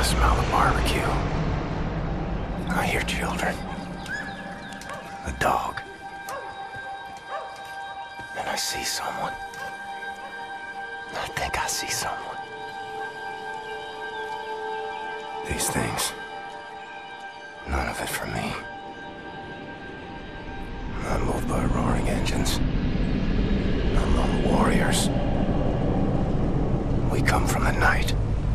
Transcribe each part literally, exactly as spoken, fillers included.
smell the barbecue. I hear children. A dog. And I see someone. I think I see someone. These things. None of it for me. I'm not moved by roaring engines. I'm lone warriors. We come from the night.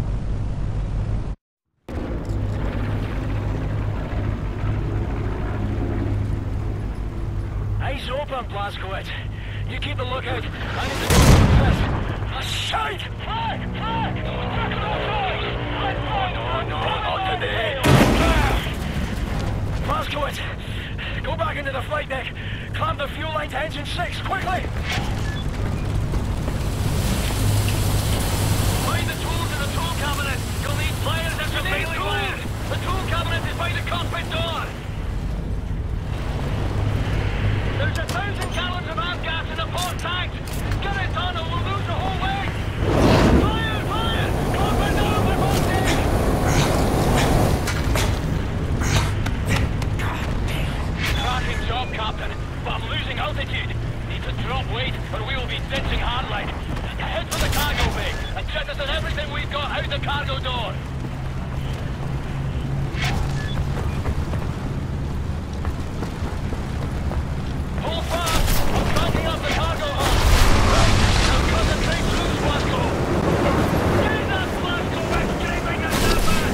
Eyes open, Blazkowicz. You keep a lookout. I need to go first. A shite! Flag! Flag! I'm going on! No, not today! Blazkowicz, go back into the flight deck. Clamp the fuel line to engine six, quickly! Find the tools in the tool cabinet. You'll need pliers and completely wired. The tool cabinet is by the cockpit door. There's a thousand gallons of avgas in the port tank. Get it done or we'll lose the whole way. Fire! Fire! Cockpit down with both teams! Cracking job, Captain. But I'm losing altitude. Need to drop weight or we will be ditching hardline. Head for the cargo bay and jettison everything we've got out the cargo door. Hold fast! I'm cranking up the cargo hull! Right, now concentrate through, Blazko! Get that Blazko escaping at that back!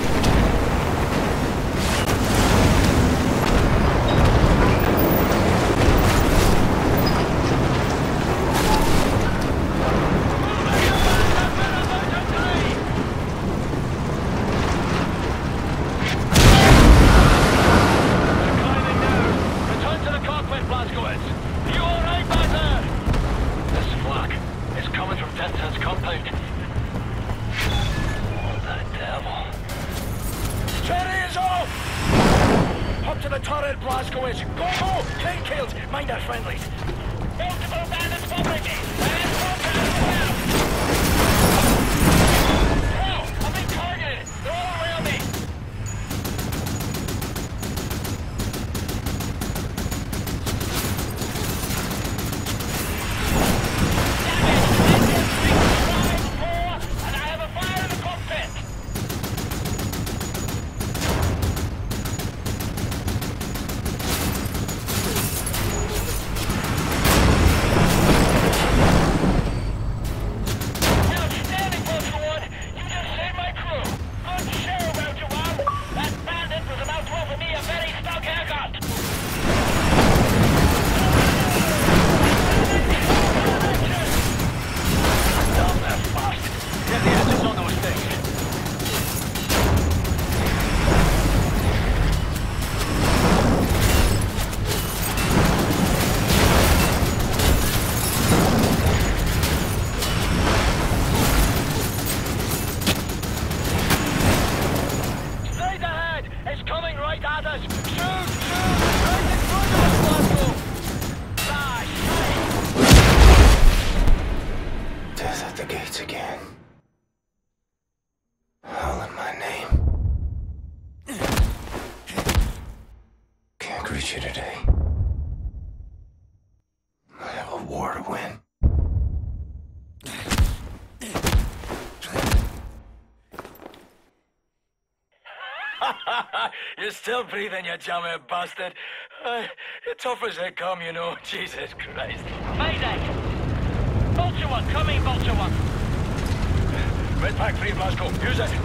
You're still breathing, you jammy bastard. Uh, you're tough as they come, you know. Jesus Christ. Mayday! Vulture one, come in, Vulture one. Red pack free, Blazko. Use it.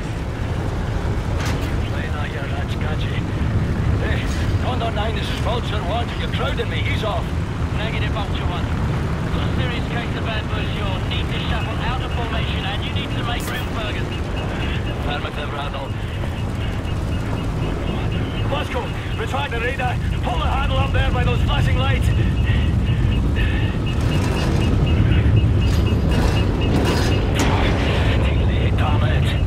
Play that, you rat scatchy. Hey, Condor nine, this is Vulture one. You're crowding me. He's off. Negative, Vulture one. I've got a serious case of adverse yaw. Need to shuffle out of formation and you need to make room, Fergus. Affirmative, Randall. Blazko, retract the radar. Pull the handle up there by those flashing lights. Damn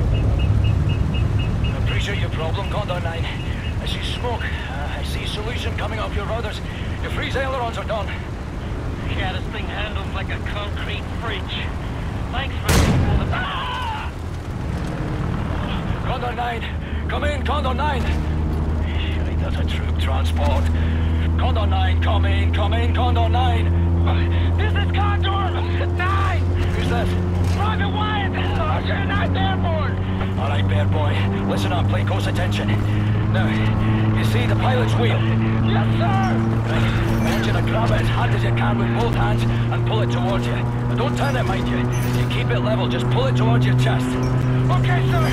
it. Appreciate your problem, Condor nine. I see smoke. Uh, I see solution coming up your rudders. Your freeze ailerons are done. Yeah, this thing handles like a concrete fridge. Thanks for all the... Ah! Condor Condor nine. Come in, Condor nine. Shite, that's a troop transport. Condor nine, come in, come in, Condor nine. This is Condor nine. Who's this? Private Wyatt. Sergeant, I'm airborne. All right, bear boy. Listen up, pay close attention. Now, you see the pilot's wheel? Yes, sir. Right. I want you to grab it as hard as you can with both hands and pull it towards you. Now, don't turn it, mind you. You keep it level, just pull it towards your chest. Okay, sir.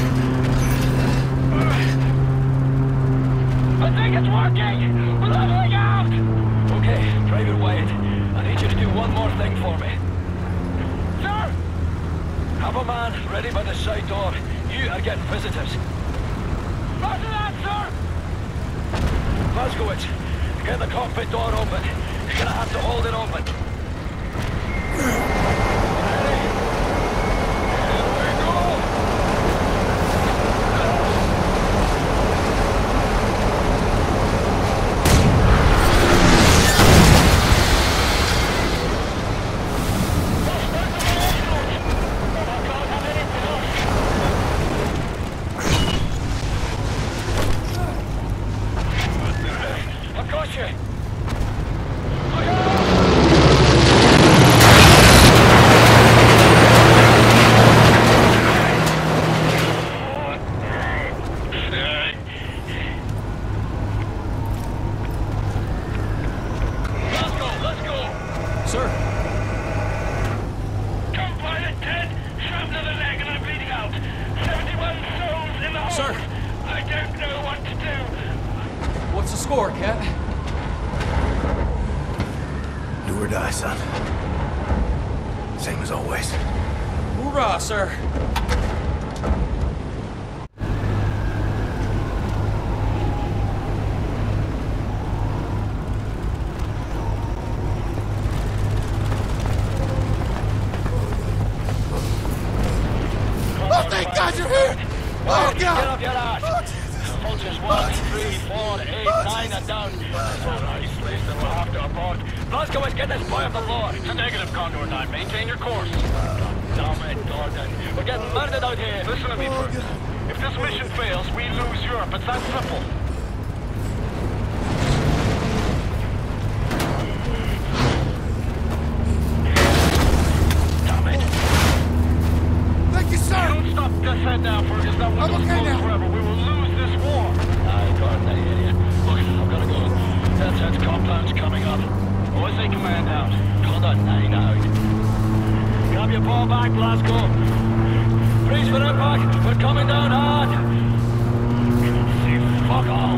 I think it's working. We're leveling out. Okay, Private Wyatt. I need you to do one more thing for me. Sir. Have a man ready by the side door. You are getting visitors. Roger that, sir. Glasgowitz, get the cockpit door open. You're gonna have to hold it open. Ready? Here we go! I've got you! score, Cat? Do or die, son. Same as always. Hoorah, sir. Oh, thank God you're here! Oh, God! Get up your ass! Vultures one, three, four, eight, nine, and down. That's all right, slaves that we'll have to abort. Glasgow, let's get this boy off the floor. It's a negative, Condor nine. Maintain your course. God damn it, Gordon. We're getting murdered out here. Listen to me first. If this mission fails, we lose Europe. It's that simple. Damn it. Thank you, sir! Don't stop this head now, Fergus. That I'm window's okay closed now. forever. We will lose this war. Aye, Gordon, I hear you. Look, I've got to go. That says compound's coming up. O S A command out. Condor nine out. Grab your ball back, Glasgow. Freeze for impact. We're coming down hard. See, fuck all.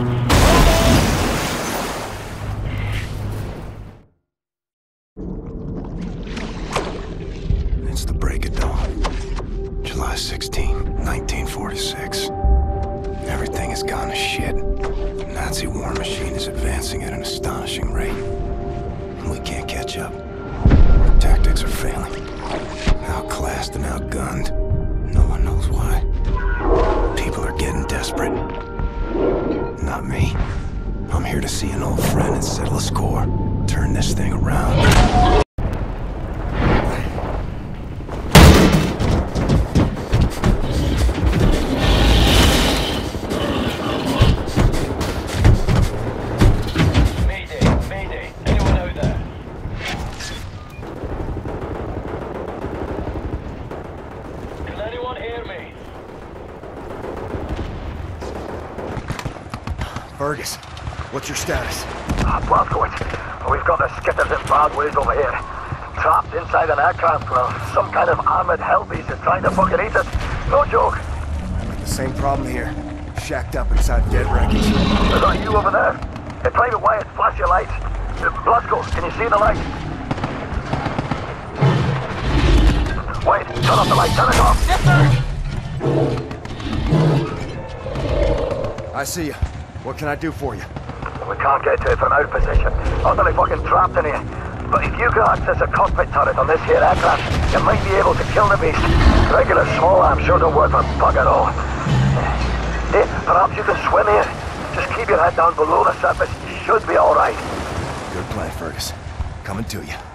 It's the break of dawn. July sixteenth, nineteen forty-six. Everything has gone to shit. The Nazi war machine is advancing at an astonishing rate. And we can't catch up. Our tactics are failing. Outclassed and outgunned. No one knows why. People are getting desperate. Not me. I'm here to see an old friend and settle a score. Turn this thing around. Fergus, what's your status? Ah, Blazkowicz. We've got the skitters in bad ways over here. Trapped inside an aircraft, well, some kind of armored hell beast is trying to fucking eat us. No joke. The same problem here. Shacked up inside dead wreckage. Is that you over there? Hey, Private Wyatt, flash your lights. Uh, Blazko, can you see the light? Wait, turn off the light, turn it off. Yes, sir! I see you. What can I do for you? We can't get to it from our position. Utterly fucking trapped in here. But if you can access a cockpit turret on this here aircraft, you might be able to kill the beast. Regular small arms sure don't work for bugger all. Hey, perhaps you can swim here. Just keep your head down below the surface. You should be alright. Good plan, Fergus. Coming to you.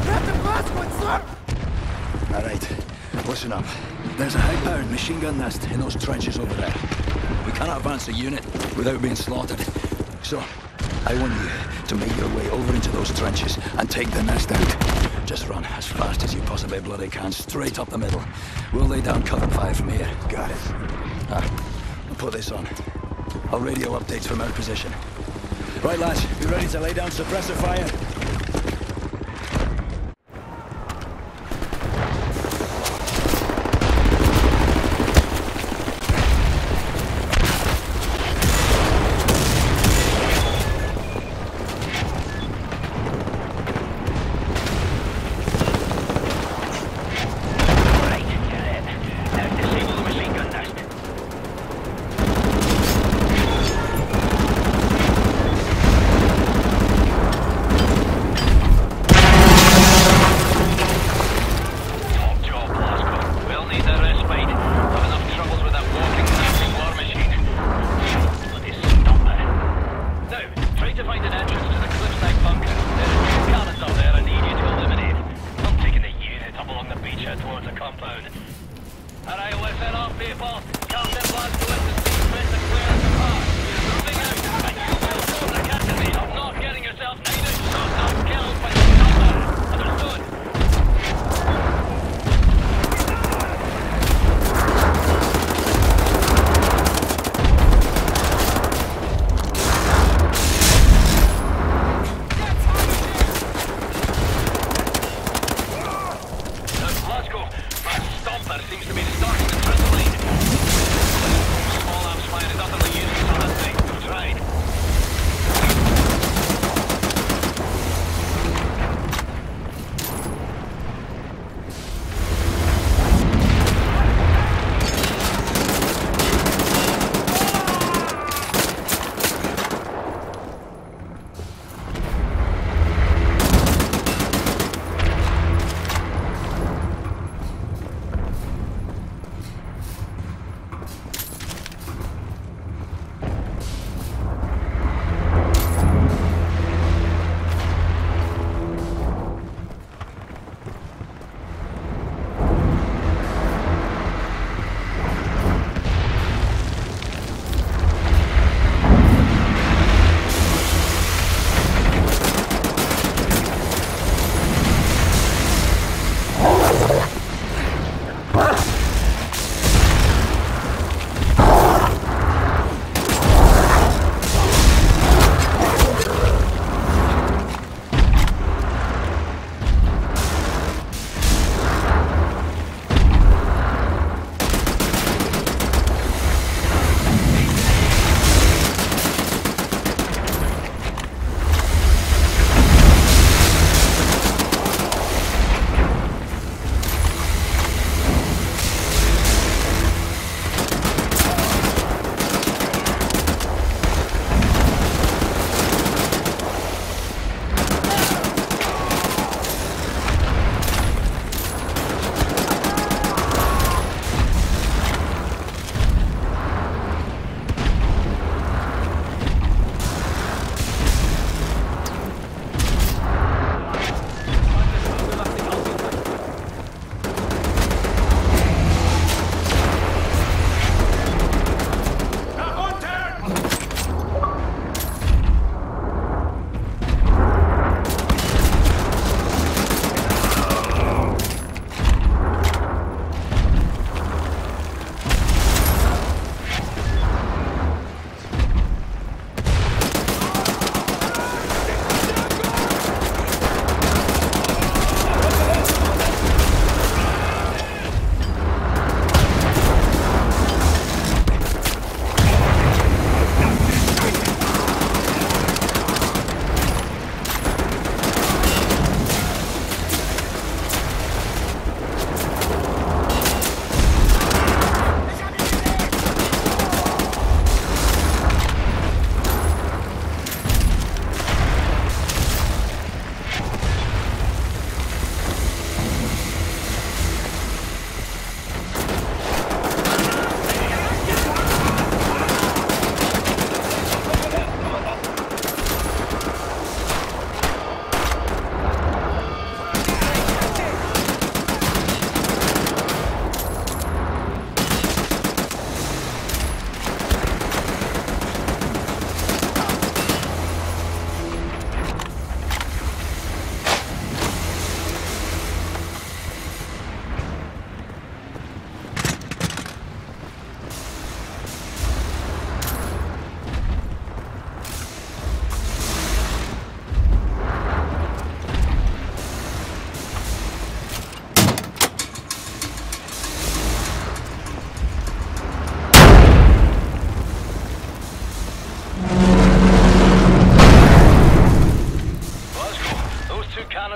Captain Glasgow, sir! All right, listen up. There's a high-powered machine gun nest in those trenches over there. We cannot advance a unit without being slaughtered. So, I want you to make your way over into those trenches and take the nest out. Just run as fast as you possibly bloody can, straight up the middle. We'll lay down cover fire from here. Got it. Ah, I'll put this on. I'll radio updates from our position. Right, lads, you ready to lay down suppressor fire? Seems to be starting the front line.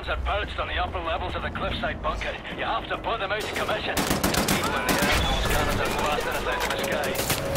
are perched on the upper levels of the cliffside bunker. You have to put them out of commission. Young people in the air, those cannons are blasting us out of the sky.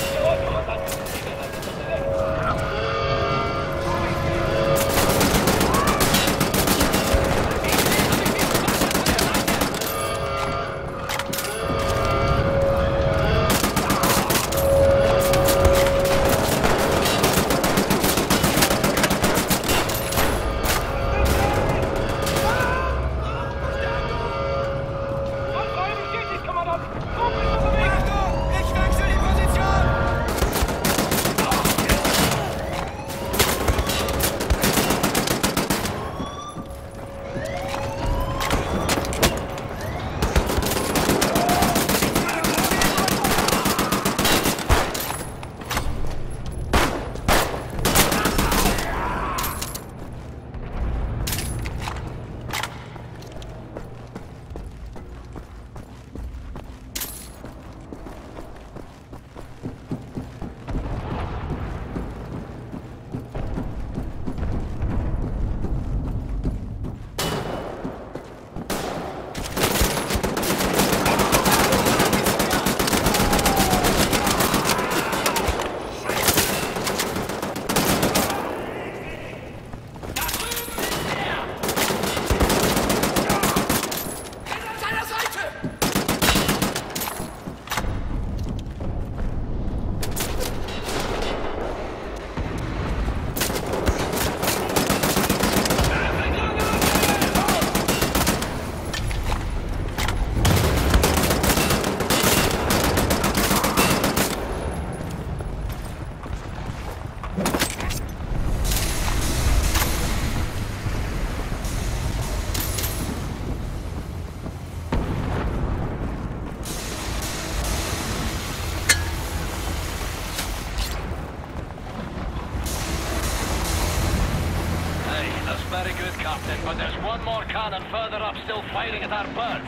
Very good, Captain, but there's one more cannon further up still firing at our birds.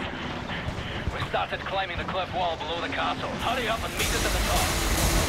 We started climbing the cliff wall below the castle. Hurry up and meet us at the top.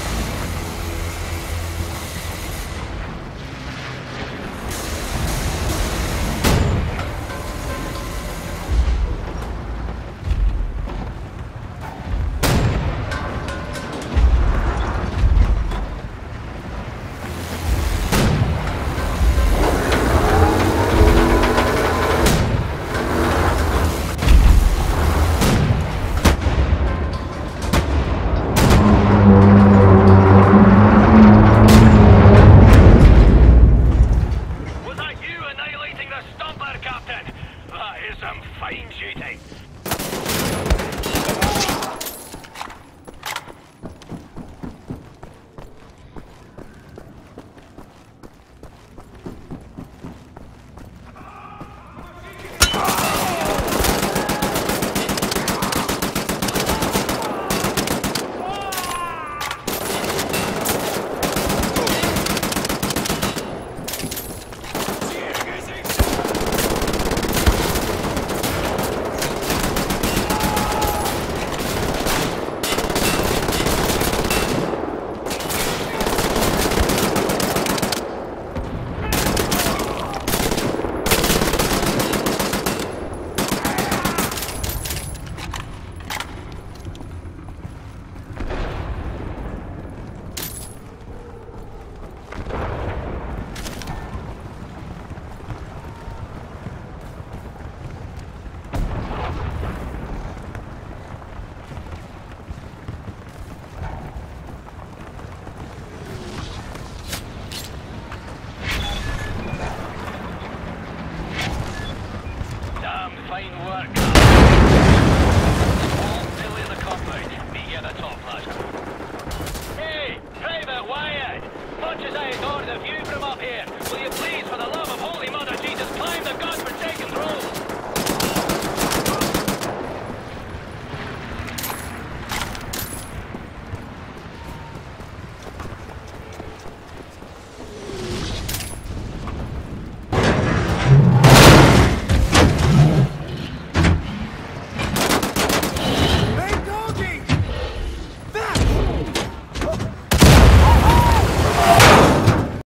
Fine work. All still in the compound. Meet you at the top, lad. Hey, Private Wyatt! Much as I adore the view from up here, will you please